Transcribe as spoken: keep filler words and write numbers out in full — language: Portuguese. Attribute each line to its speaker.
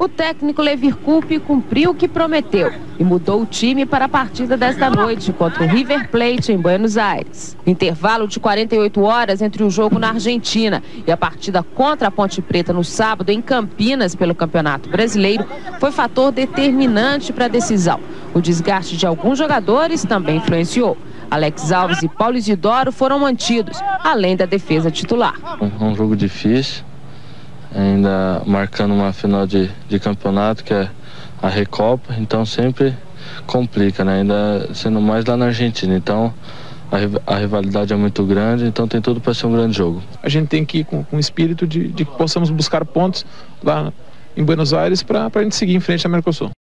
Speaker 1: o técnico Levir Coupe cumpriu o que prometeu e mudou o time para a partida desta noite contra o River Plate em Buenos Aires. Intervalo de quarenta e oito horas entre o jogo na Argentina e a partida contra a Ponte Preta no sábado em Campinas pelo Campeonato Brasileiro foi fator determinante para a decisão. O desgaste de alguns jogadores também influenciou. Alex Alves e Paulo Isidoro foram mantidos, além da defesa titular.
Speaker 2: É um jogo difícil, ainda marcando uma final de, de campeonato, que é a Recopa, então sempre complica, né? Ainda sendo mais lá na Argentina, então a, a rivalidade é muito grande, então tem tudo para ser um grande jogo.
Speaker 3: A gente tem que ir com, com o espírito de, de que possamos buscar pontos lá em Buenos Aires para a gente seguir em frente à Mercosul.